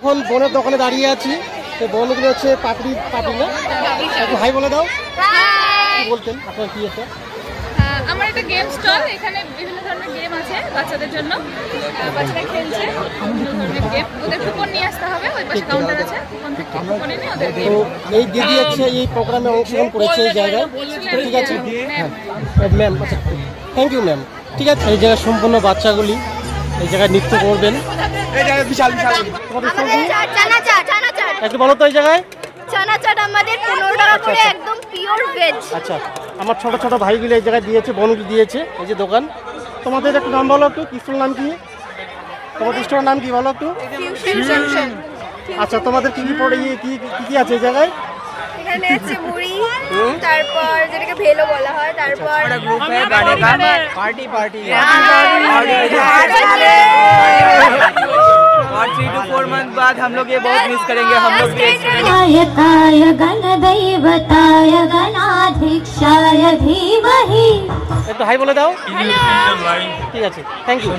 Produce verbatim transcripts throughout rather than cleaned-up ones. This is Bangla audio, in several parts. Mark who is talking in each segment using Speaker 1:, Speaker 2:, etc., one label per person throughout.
Speaker 1: এখন বোনের দোকানে দাঁড়িয়ে আছি। তো বোনগুলো হচ্ছে পাপড়ি পাপড়ি না, একটু হাই বলে দাও। কি বলতেন আপনার কি এটা?
Speaker 2: আমার একটা গেম স্টল, এখানে বিভিন্ন ধরনের গেম আছে বাচ্চাদের জন্য, বাচ্চারা খেলছে গেম। ওদের কুপন নিয়ে আসতে হবে, ওই পাশে কাউন্টার আছে, কুপন থেকে কুপন এনে ওদের গেম।
Speaker 1: তো এই দিদি হচ্ছে এই প্রোগ্রামে অংশগ্রহণ করেছে এই জায়গায়, ঠিক আছে ম্যাম? আচ্ছা থ্যাংক ইউ ম্যাম। ঠিক আছে, এই জায়গায় সম্পূর্ণ বাচ্চাগুলি এই জায়গায় নৃত্য করবেন। বিশাল বিশাল একটু বলো তো এই জায়গায়
Speaker 3: চানা চাট আমাদের পনেরো টাকা করে, একদম পিওর ভেজ।
Speaker 1: আচ্ছা, আমার ছোট ছোট ভাইগুলো এই জায়গায় দিয়েছে, বোনগুলি দিয়েছে, এই যে দোকান। তোমাদের একটু নাম বলো একটু, কি স্টোর নাম কি? তোমাদের স্টোরের নাম কি বলো একটু? আচ্ছা, তোমাদের কি কি পড়ে কি কি কি আছে এই জায়গায়?
Speaker 3: এখানে আছে মুড়ি, তারপর যেটাকে ভেলো বলা হয়, তারপর
Speaker 4: ग्रुप है गाने का पार्टी पार्टी और थ्री टू फोर मंथ बाद हम लोग ये बहुत मिस करेंगे। हम लोग
Speaker 5: कायकाय गणदैवताय गणाधीक्षाय धीमहि।
Speaker 1: একটু হাই বলে দাও। ঠিক আছে, থ্যাংক ইউ।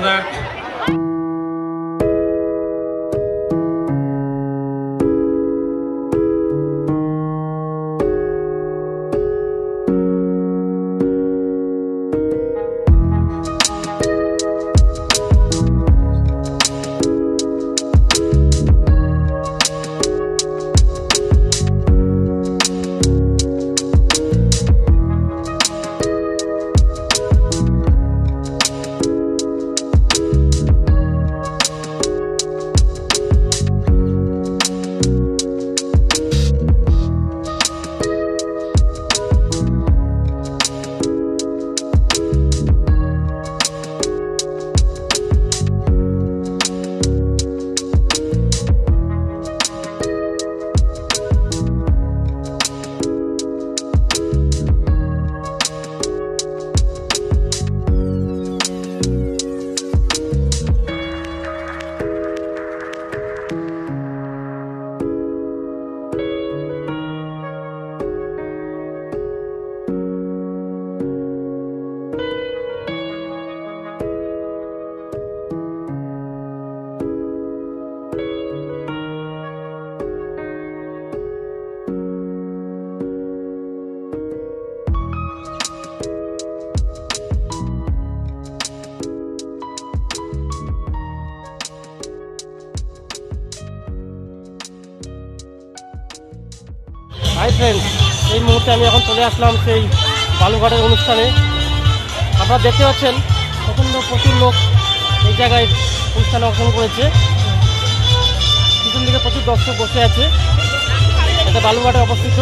Speaker 1: হাই ফ্রেন্ডস, এই মুহূর্তে আমি এখন চলে আসলাম সেই বালুঘাটের অনুষ্ঠানে। আপনারা দেখতে পাচ্ছেন প্রচণ্ড প্রচুর লোক এই জায়গায় অনুষ্ঠানে অংশগ্রহণ করেছে। পিছন দিকে প্রচুর দর্শক বসে আছে। এটা বালুঘাটে অবস্থিত।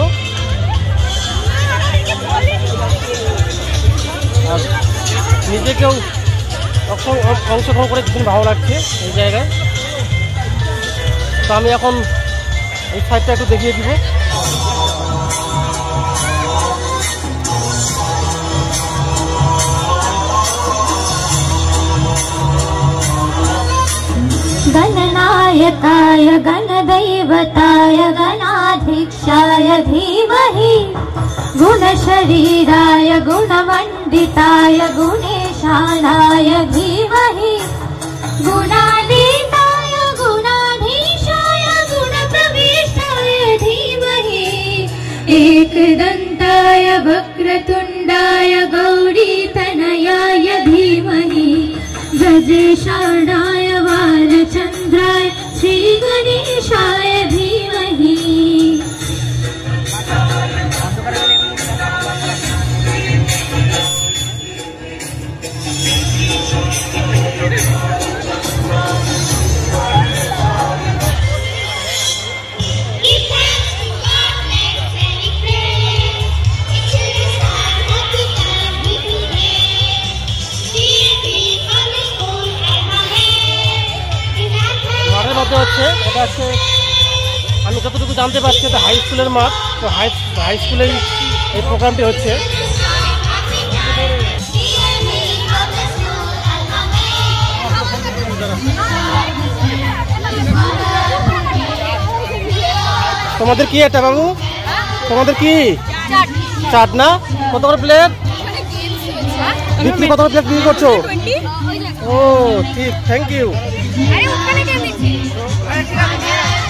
Speaker 1: আর নিজেকেও অংশগ্রহণ করে ভীষণ ভালো লাগছে এই জায়গায়। তো আমি এখন এই সাইডটা একটু দেখিয়ে দিব।
Speaker 5: गणनायकाय गणदैवताय गणाधीक्षाय धीमहि गुणशरीराय गुणमण्डिताय गुणेशानाय धीमहि गुणातीताय गुणाधीशाय गुणप्रविष्टाय धीमहि एकदन्ताय वक्रतुण्डाय गौरीतनयाय धीमहि गजेशानाय बालचन्द्राय श्रीगणेशाय धीमहि।
Speaker 1: হচ্ছে এটা হচ্ছে আমি যতটুকু জানতে পারছি এটা হাই স্কুলের মাঠ। তো হাই হাই স্কুলেই এই প্রোগ্রামটি হচ্ছে। তোমাদের কি এটা বাবু? তোমাদের কি চাট না? কত করে প্লেট বিক্রি? কত করে প্লেট বিক্রি করছো? ও ঠিক, থ্যাংক ইউ।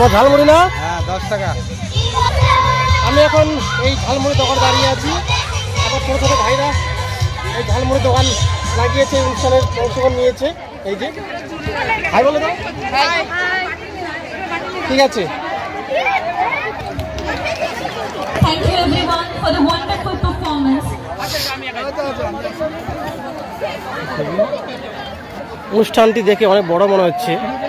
Speaker 1: তোমার ঝালমুড়ি না?
Speaker 6: হ্যাঁ দশ টাকা।
Speaker 1: আমি এখন এই ঝালমুড়ি দোকান দাঁড়িয়ে আছি। আমার ছোটো ছোটো ভাইরা এই ঝালমুড়ি দোকান লাগিয়েছে, অনুষ্ঠানের অংশগ্রহণ নিয়েছে। এই যে ভাই বলে দাও। ঠিক আছে।
Speaker 5: Thank you everyone for the wonderful performance.
Speaker 1: অনুষ্ঠানটি দেখে অনেক বড় মনে হচ্ছে।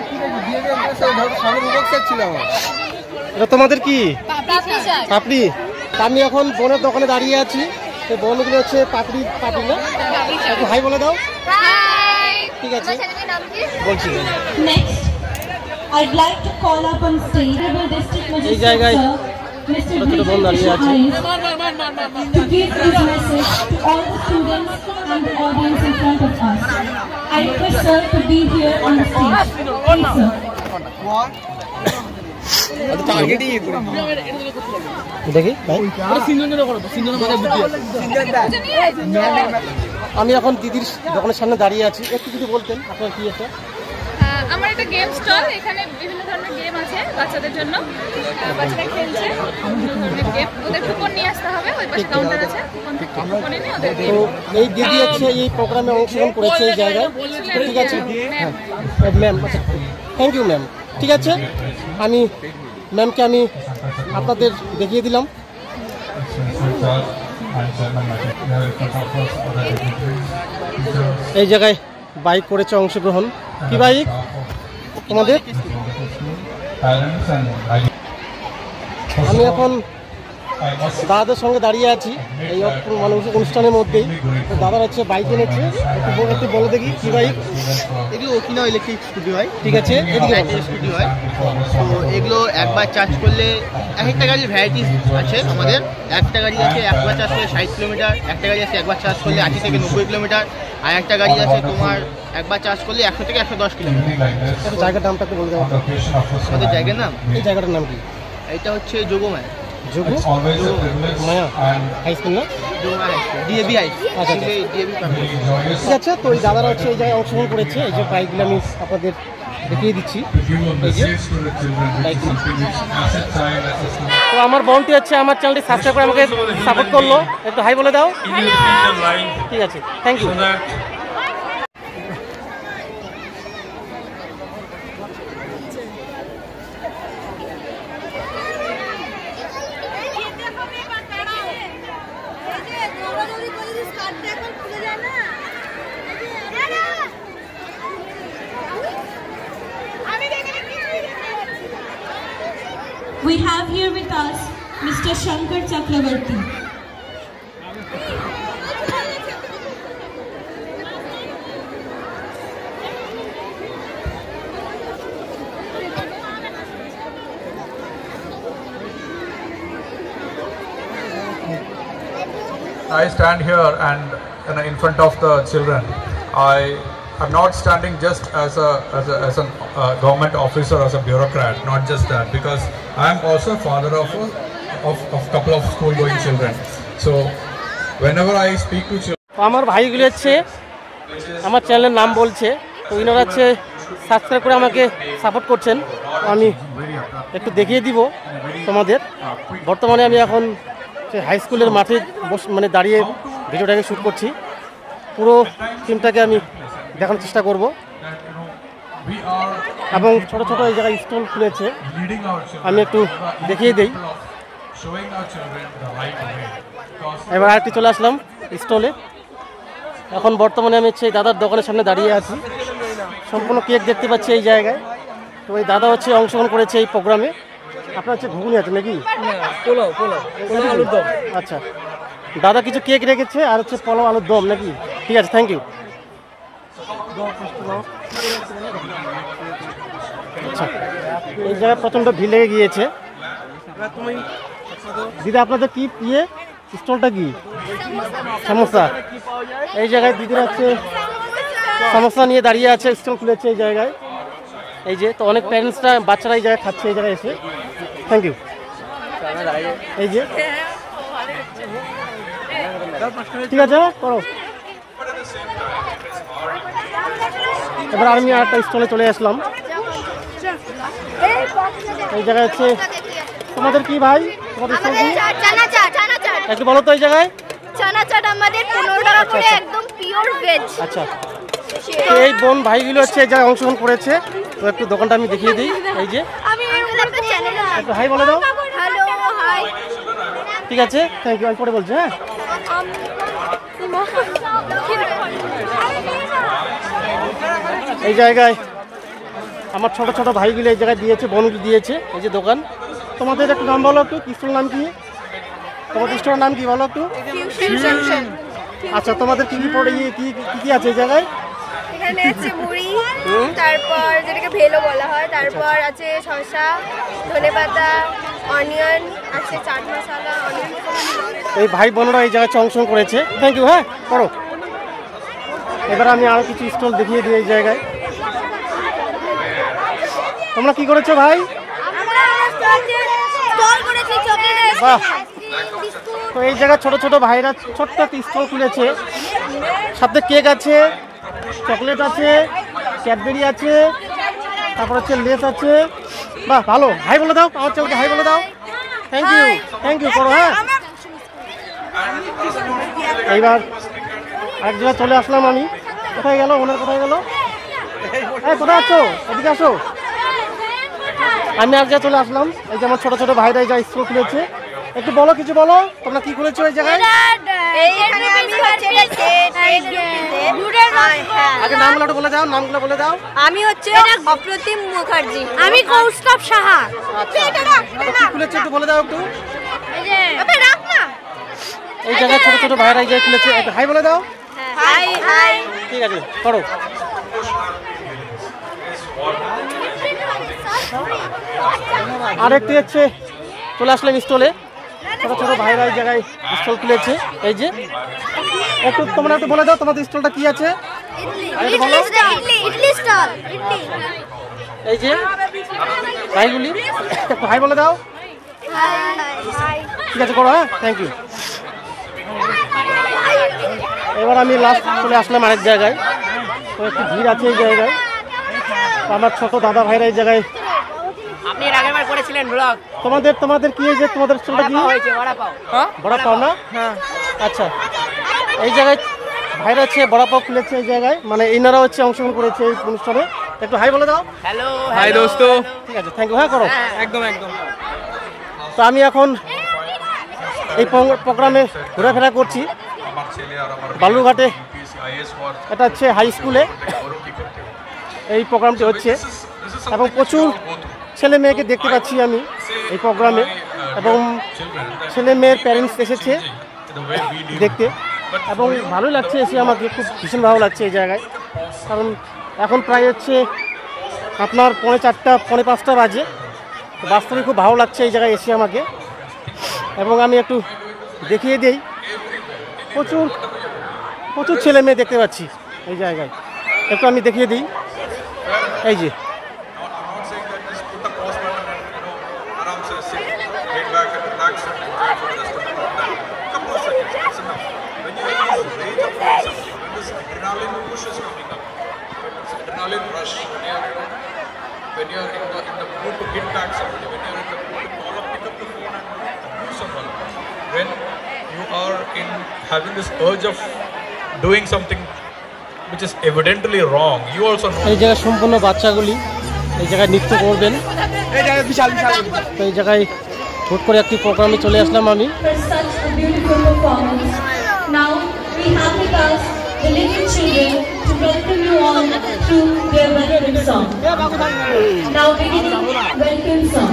Speaker 1: এটা তোমাদের কি পাপড়ি? আমি এখন বোনের দোকানে দাঁড়িয়ে আছি। সেই বোনগুলো হচ্ছে পাপড়ি পাপড়ি না? একটু হাই বলে দাও। ঠিক আছে বলছি।
Speaker 5: Next, I'd like to call up on stage the district
Speaker 1: এই জায়গায়
Speaker 5: Mister
Speaker 1: ছোট ছোট বোন দাঁড়িয়ে আছে।
Speaker 5: to give his message to all the students and the audience in front of us. I request sir to be here on the stage. Please, sir.
Speaker 1: দেখি আমি এখন দিদির দোকানের সামনে দাঁড়িয়ে আছি। একটু যদি বলতেন আপনার কি এটা?
Speaker 2: আমার একটা গেম স্টল, এখানে বিভিন্ন ধরনের গেম আছে বাচ্চাদের জন্য, বাচ্চারা খেলছে গেম। ওদের কুপন নিয়ে আসতে হবে, ওই পাশে কাউন্টার আছে, কুপন থেকে কুপনে নিয়ে ওদের
Speaker 1: তো এই দিদি হচ্ছে এই প্রোগ্রামে অংশগ্রহণ করেছে এই জায়গায়। ঠিক আছে হ্যাঁ ম্যাম, আচ্ছা থ্যাংক ইউ ম্যাম। ঠিক আছে, আমি ম্যামকে আমি আপনাদের দেখিয়ে দিলাম। এই জায়গায় বাইক করেছে অংশগ্রহণ। কি বাইক তোমাদের? আমি এখন দাদাদের সঙ্গে দাঁড়িয়ে আছি এই মানুষ অনুষ্ঠানের মধ্যেই। দাদার হচ্ছে বাইক এনেছে, একটু একটু বলে দেখি কি বাইক?
Speaker 6: এগুলো ওকিনা ইলেকট্রিক স্কুটি হয়।
Speaker 1: ঠিক আছে, এদিকে
Speaker 6: স্কুটি হয়। তো এগুলো একবার চার্জ করলে এক একটা গাড়ির ভ্যারাইটিস আছে আমাদের। একটা গাড়ি আছে একবার চার্জ করলে ষাট কিলোমিটার, একটা গাড়ি আছে একবার চার্জ করলে আশি থেকে নব্বই কিলোমিটার, আর একটা গাড়ি আছে তোমার একবার চার্জ করলে একশো থেকে একশো দশ কিলোমিটার।
Speaker 1: জায়গার নামটা একটু বলতে পারো?
Speaker 6: আমাদের জায়গার নাম,
Speaker 1: এই জায়গাটার নাম কি?
Speaker 6: এটা হচ্ছে Yogmaya.
Speaker 1: Yogmaya high school না?
Speaker 6: ডিএবি হাই
Speaker 1: আচ্ছা
Speaker 6: ডিএবি।
Speaker 1: ঠিক আছে, তো এই দাদারা হচ্ছে এই জায়গায় অংশগ্রহণ করেছে। এই যে বাইকগুলো আমি আপনাদের দেখিয়ে দিচ্ছি। তো আমার বোনটি হচ্ছে আমার চ্যানেলটি সাবস্ক্রাইব করে আমাকে সাপোর্ট করলো। একটু হাই বলে দাও। ঠিক আছে, thank you.
Speaker 5: We have here with us Mister Shankar Chakravarti.
Speaker 7: I stand here and you know, in front of the children. I am not standing just as a as a as a uh, government officer, as a bureaucrat. Not just that, because I am also a father of a, of of couple of school-going children. So whenever I speak to children,
Speaker 1: আমার ভাইগুলো হচ্ছে আমার চ্যানেলের নাম বলছে, তো ইনারা হচ্ছে সাবস্ক্রাইব করে আমাকে সাপোর্ট করছেন। আমি একটু দেখিয়ে দিব তোমাদের। বর্তমানে আমি এখন হাই স্কুলের মাঠে মানে দাঁড়িয়ে ভিডিওটাকে শ্যুট করছি। পুরো টিমটাকে আমি দেখানোর চেষ্টা করব। এবং ছোট ছোট এই জায়গায় স্টল খুলেছে, আমি একটু দেখিয়ে দিই। এবার আরেকটি চলে আসলাম স্টলে। এখন বর্তমানে আমি হচ্ছে দাদার দোকানের সামনে দাঁড়িয়ে আছি। সম্পূর্ণ কেক দেখতে পাচ্ছি এই জায়গায়। তো এই দাদা হচ্ছে অংশগ্রহণ করেছে এই প্রোগ্রামে। আপনার হচ্ছে ঘুগনি আছে নাকি? পোলাও পোলাও পোলাও আলুর দম। আচ্ছা, দাদা কিছু কেক রেখেছে আর হচ্ছে পোলাও আলুর দম নাকি? ঠিক আছে, থ্যাংক ইউ। আচ্ছা, এই জায়গায় প্রচণ্ড ভিড় লেগে গিয়েছে। দিদি আপনাদের কি ইয়ে স্টলটা কি? সমোসা। এই জায়গায় দিদিরা হচ্ছে সমোসা নিয়ে দাঁড়িয়ে আছে, স্টল খুলেছে এই জায়গায়। এই যে তো অনেক প্যারেন্টসরা বাচ্চারা এই জায়গায় খাচ্ছে এই জায়গায় এসে। Thank you. এই যে ঠিক আছে করো। এবার আমি আরেকটা স্টলে চলে আসলাম। এই জায়গায় হচ্ছে তোমাদের কি ভাই তোমাদের স্টল কি?
Speaker 3: চানা চাট চানা চাট
Speaker 1: একটু বলো তো এই জায়গায়।
Speaker 3: চানা চাট আমাদের পনেরো টাকা করে একদম পিওর ভেজ।
Speaker 1: আচ্ছা, তো এই বোন ভাইগুলো হচ্ছে এই জায়গায় অংশগ্রহণ করেছে, তো একটু দোকানটা আমি দেখিয়ে দিই। এই যে
Speaker 3: আমি আপনার চ্যানেলে
Speaker 1: একটু হাই বলে দাও।
Speaker 3: Hello hi.
Speaker 1: ঠিক আছে, থ্যাংক ইউ, আমি পরে বলছি। হ্যাঁ, এই জায়গায় আমার ছোট ছোট ভাইগুলো এই জায়গায় দিয়েছে, বোনগুলো দিয়েছে। এই যে দোকান, তোমাদের একটু নাম বলো, একটু স্টোর নাম কি? তোমাদের স্টোরের নাম কি বলো একটু? আচ্ছা, তোমাদের কি কি পড়ে কি কি কি আছে এই জায়গায়?
Speaker 3: এখানে আছে মুড়ি, তারপর যেটাকে ভেলো বলা হয়, তারপর আছে শসা, ধনেপাতা, অনিয়ন আছে, চাট মশলা, অনিয়ন।
Speaker 1: এই ভাই বোনরা এই জায়গায় অংশগ্রহণ করেছে, থ্যাংক ইউ। হ্যাঁ, করো। এবার আমি আরও কিছু স্টল দেখিয়ে দিই এই জায়গায়। তোমরা কি করেছো ভাই? বাহ, তো এই জায়গায় ছোট ছোট ভাইরা ছোট্ট একটা স্টল খুলেছে, সাথে কেক আছে, চকলেট আছে, ক্যাডবেরি আছে, তারপর হচ্ছে লেস আছে। বাহ, ভালো। হাই বলে দাও আমার চ্যানেলকে, হাই বলে দাও। থ্যাংক ইউ, থ্যাংক ইউ, করো। হ্যাঁ, এইবার এক জায়গায় চলে আসলাম আমি। কোথায় গেল ওনার, কোথায় গেল? এই কোথায় আছো, এদিকে আসো। আমি এক জায়গায় চলে আসলাম। এই যে আমার ছোট ছোট ভাইরা এই জায়গায় স্কুল খুলেছে। একটু বলো, কিছু বলো, তোমরা কি খুলেছো এই জায়গায়? আগে নামগুলো একটু বলে দাও, নামগুলো বলে দাও।
Speaker 3: আমি হচ্ছে অপ্রতিম মুখার্জি। আমি কৌস্তব সাহা।
Speaker 1: খুলেছে একটু বলে দাও একটু। এই জায়গায় ছোট ছোট ভাইরা এই জায়গায় খুলেছে, একটু হাই বলে দাও।
Speaker 3: Hi hi.
Speaker 1: ঠিক আছে, করো। আরেকটি হচ্ছে চলে আসলাম স্টলে, ছোট ছোট ভাইরা এই জায়গায় স্টল খুলেছে। এই যে একটু তোমরা একটু বলে দাও তোমাদের স্টলটা কি আছে? এই যে ভাইগুলি একটু হাই বলে দাও। ঠিক আছে, করো। হ্যাঁ, থ্যাংক ইউ। এবার আমি লাস্ট চলে আসলাম আরেক জায়গায়, তো একটু ভিড় আছে এই জায়গায়। আমার ছোট দাদা ভাইরা এই জায়গায়।
Speaker 4: আপনি এর আগেরবার করেছিলেন ব্লগ।
Speaker 1: তোমাদের তোমাদের কি এই যে তোমাদের স্টলটা কি
Speaker 4: হয়েছে? বড়া পাও।
Speaker 1: হ্যাঁ, বড়া পাও না? হ্যাঁ, আচ্ছা। এই জায়গায় ভাইরা হচ্ছে বড়া পাও খুলেছে এই জায়গায়, মানে এনারা হচ্ছে অংশগ্রহণ করেছে এই অনুষ্ঠানে। একটু হাই বলে দাও।
Speaker 4: হ্যালো
Speaker 8: হাই দোস্ত।
Speaker 1: ঠিক আছে, থ্যাংক ইউ। হ্যাঁ, করো।
Speaker 8: একদম একদম।
Speaker 1: তো আমি এখন এই প্রোগ্রামে ঘোরাফেরা করছি বালুরঘাটে। এটা হচ্ছে হাই স্কুলে এই প্রোগ্রামটি হচ্ছে, এবং প্রচুর ছেলে মেয়েকে দেখতে পাচ্ছি আমি এই প্রোগ্রামে, এবং ছেলে মেয়ের প্যারেন্টস এসেছে দেখতে, এবং ভালোই লাগছে এসে, আমাকে খুব ভীষণ ভালো লাগছে এই জায়গায়। কারণ এখন প্রায় হচ্ছে আপনার পৌনে চারটা পৌনে পাঁচটা বাজে, বাস্তবে খুব ভালো লাগছে এই জায়গায় এসে আমাকে। এবং আমি একটু দেখিয়ে দিই, প্রচুর প্রচুর ছেলে মেয়ে দেখতে পাচ্ছি এই জায়গায়, একটু আমি দেখিয়ে দিই। এই যে
Speaker 7: when you are in the, in the mood to hit back somebody, when you are in the mood to call up, pick up the phone and do someone, when you are in having this urge of doing something which is evidently wrong, you also know.
Speaker 1: এই জায়গায় সম্পূর্ণ বাচ্চাগুলি এই জায়গায় নৃত্য করবেন।
Speaker 4: এই জায়গায় বিশাল বিশাল।
Speaker 1: তো এই জায়গায় হুট করে একটি প্রোগ্রামে চলে আসলাম আমি।
Speaker 5: For such a beautiful performance. Now we have with us the little children to welcome you all through their welcome song. Now beginning welcome song.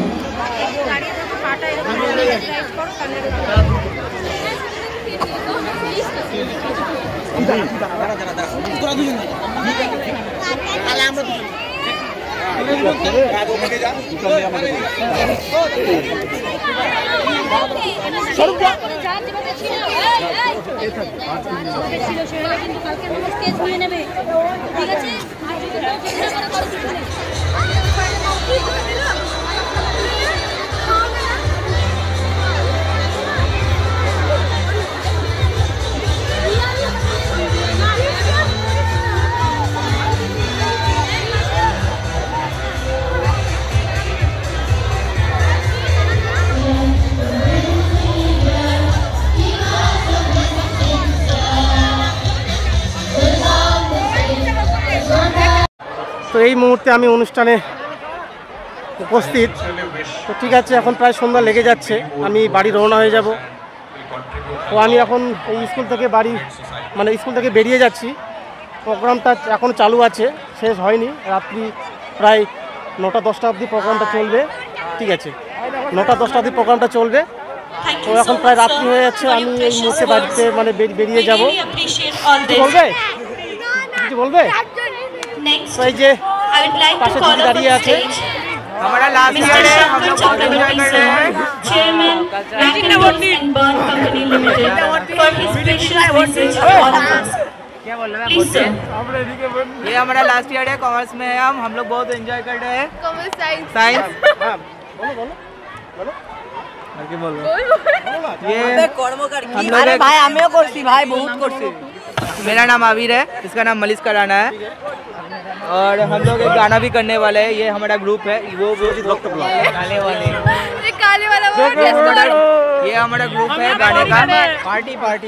Speaker 1: এই মুহূর্তে আমি অনুষ্ঠানে উপস্থিত। তো ঠিক আছে, এখন প্রায় সন্ধ্যা লেগে যাচ্ছে, আমি বাড়ি রওনা হয়ে যাব। তো আমি এখন এই স্কুল থেকে বাড়ি মানে স্কুল থেকে বেরিয়ে যাচ্ছি। প্রোগ্রামটা এখন চালু আছে, শেষ হয়নি। রাত্রি প্রায় নটা দশটা অবধি প্রোগ্রামটা চলবে। ঠিক আছে, নটা দশটা অবধি প্রোগ্রামটা চলবে। তো এখন প্রায় রাত্রি হয়ে যাচ্ছে, আমি এই মুহূর্তে বাড়িতে মানে বেরিয়ে যাব। কিছু বলবে কিছু বলবে তো এই যে পাশে দিদি দাঁড়িয়ে আছে।
Speaker 4: हमारा लास्ट ईयर है, हम लोग बहुत एंजॉय कर रहे हैं।
Speaker 5: Chairman, Rankin Awards and Bond Company Limited, for his precious message to all of us.
Speaker 4: क्या बोल रहे हैं?
Speaker 5: Please, sir.
Speaker 4: ये हमारा लास्ट ईयर है, कॉमर्स में है हम हम लोग बहुत एंजॉय कर रहे हैं।
Speaker 3: कॉमर्स साइंस
Speaker 4: साइंस
Speaker 1: হ্যাঁ বলো বলো বলো
Speaker 4: क्या बोल रहे हैं? ये हम लोग एक-
Speaker 8: भाई आमियो करसी भाई बहुत करसी।
Speaker 4: मेरा नाम आविर है, इसका नाम मलिस कराना है, और हम लोग एक गाना भी करने वाले हैं। ये हमारा ग्रुप है, वो वो गाने वाले
Speaker 3: ये काले वाला वो ड्रेस कोड
Speaker 4: ये हमारा ग्रुप है गाने का। पार्टी पार्टी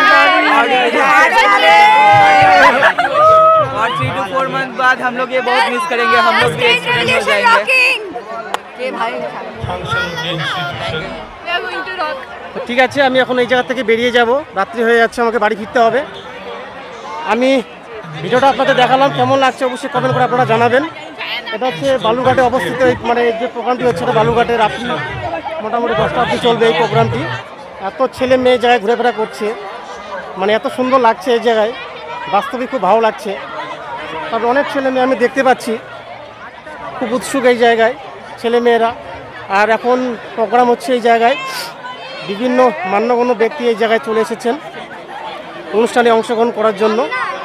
Speaker 4: और थ्री टू फोर मंथ बाद हम लोग ये बहुत मिस करेंगे, हम लोग भी एक्सीडेंट हो जाएंगे।
Speaker 3: रॉकिंग
Speaker 8: के भाई
Speaker 3: we are going to rock.
Speaker 1: তো ঠিক আছে, আমি এখন এই জায়গা থেকে বেরিয়ে যাব। রাত্রি হয়ে যাচ্ছে, আমাকে বাড়ি ফিরতে হবে। আমি ভিডিওটা আপনাদের দেখালাম, কেমন লাগছে অবশ্যই কমেন্ট করে আপনারা জানাবেন। এটা হচ্ছে বালুরঘাটে অবস্থিত, এই মানে যে প্রোগ্রামটি হচ্ছে এটা বালুরঘাটে। রাত্রি মোটামুটি দশটা অবধি চলবে এই প্রোগ্রামটি। এত ছেলে মেয়ে জায়গায় ঘুরেফেরা করছে, মানে এত সুন্দর লাগছে এই জায়গায়, বাস্তবিক খুব ভালো লাগছে। তারপর অনেক ছেলে মেয়ে আমি দেখতে পাচ্ছি, খুব উৎসুক এই জায়গায় ছেলে মেয়েরা। আর এখন প্রোগ্রাম হচ্ছে এই জায়গায়, বিভিন্ন মান্যগণ্য ব্যক্তি এই জায়গায় চলে এসেছেন অনুষ্ঠানে অংশগ্রহণ করার জন্য।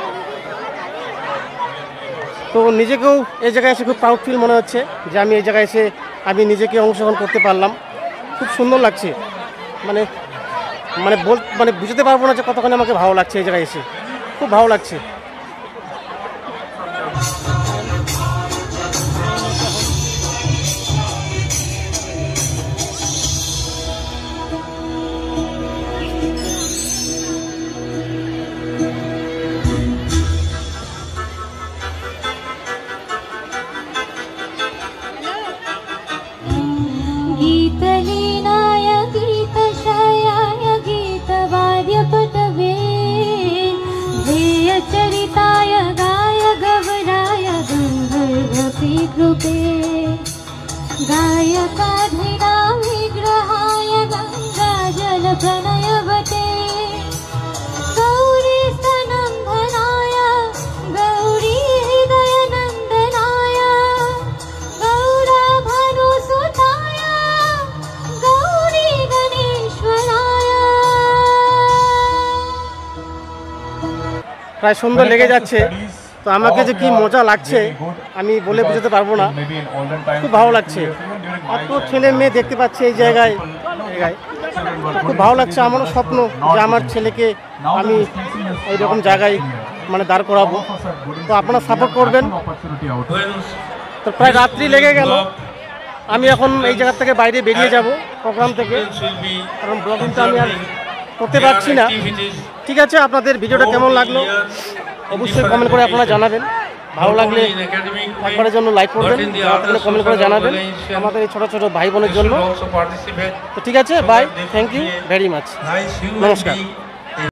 Speaker 1: তো নিজেকেও এই জায়গায় এসে খুব প্রাউড ফিল মনে হচ্ছে যে আমি এই জায়গায় এসে আমি নিজেকে অংশগ্রহণ করতে পারলাম। খুব সুন্দর লাগছে, মানে মানে বল মানে বুঝতে পারবো না যে কতক্ষণ আমাকে ভালো লাগছে এই জায়গায় এসে, খুব ভালো লাগছে।
Speaker 5: गीतलीनाय गीतशयाय गीतवाद्यपटवे ध्येयचरिताय गाय गवराय गन्धर्वपीकृते गायकाधिना विग्रहाय गङ्गाजलप्रणयवते गौरी स्तनन्दनाय गौरी हृदयनन्दनाय गौराभानुसुताय गौरी गणेश्वराय।
Speaker 1: প্রায় সন্ধ্যা লেগে যাচ্ছে, তো আমাকে যে কি মজা লাগছে আমি বলে বোঝাতে পারবো না, খুব ভালো লাগছে। এত ছেলে মেয়ে দেখতে পাচ্ছি এই জায়গায় জায়গায় খুব ভালো লাগছে। আমারও স্বপ্ন যে আমার ছেলেকে আমি এইরকম জায়গায় মানে দাঁড় করাবো। তো আপনারা সাপোর্ট করবেন। তো প্রায় রাত্রি লেগে গেল, আমি এখন এই জায়গা থেকে বাইরে বেরিয়ে যাব প্রোগ্রাম থেকে, কারণ ব্লগিংটা আমি আর করতে পারছি না। ঠিক আছে, আপনাদের ভিডিওটা কেমন লাগলো অবশ্যই কমেন্ট করে আপনারা জানাবেন। ভালো লাগলে একবারের জন্য লাইক করবেন, কমেন্ট করে জানাবেন আমাদের এই ছোটো ছোটো ভাই বোনের জন্য। তো ঠিক আছে, bye, thank you very much, নমস্কার।